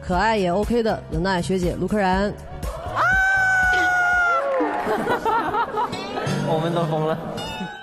可爱也 OK 的能耐学姐卢可然。 我们都疯了。